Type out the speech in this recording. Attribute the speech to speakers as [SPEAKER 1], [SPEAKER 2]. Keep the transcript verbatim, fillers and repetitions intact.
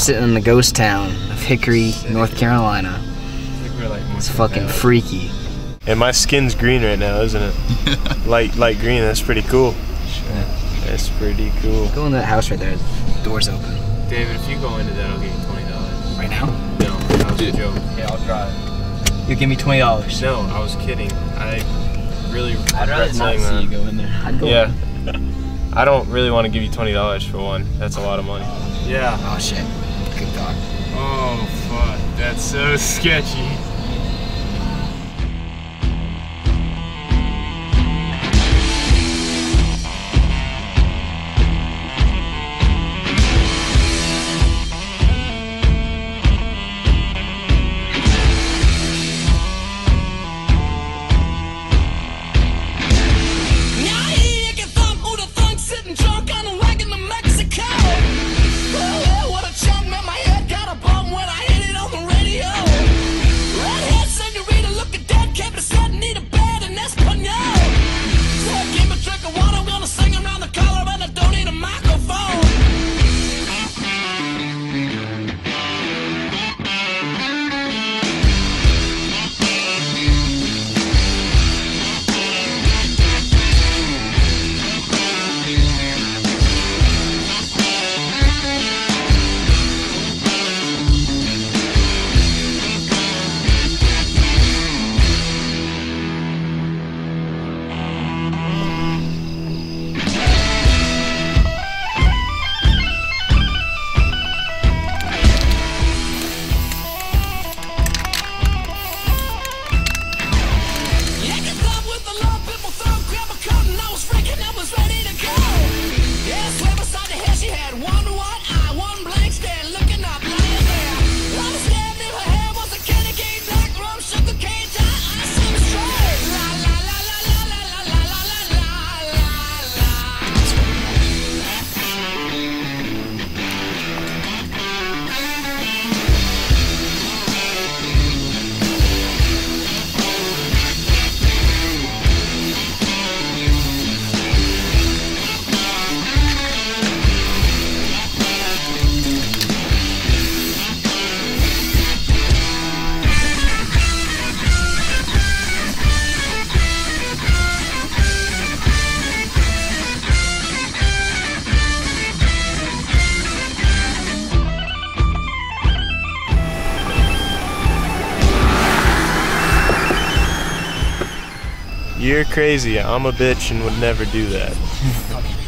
[SPEAKER 1] sitting in the ghost town of Hickory, North Carolina. It's fucking freaky.
[SPEAKER 2] And my skin's green right now, isn't it? light light green, that's pretty cool.
[SPEAKER 1] Sure.
[SPEAKER 2] That's pretty cool.
[SPEAKER 1] Go in that house right there, the door's open.
[SPEAKER 3] David, if you go into that, I'll give you twenty dollars.
[SPEAKER 1] Right now?
[SPEAKER 3] No, that was a joke. Yeah, I'll try it.
[SPEAKER 1] You give me twenty dollars.
[SPEAKER 3] No, I was kidding. I really
[SPEAKER 1] I'd rather not see you go in there. I'd go
[SPEAKER 2] yeah.
[SPEAKER 1] in.
[SPEAKER 2] I don't really want to give you twenty dollars for one. That's a lot of money.
[SPEAKER 3] Yeah.
[SPEAKER 1] Oh shit. Good dog.
[SPEAKER 3] Oh, fuck. That's so sketchy.
[SPEAKER 2] You're crazy. I'm a bitch and would never do that.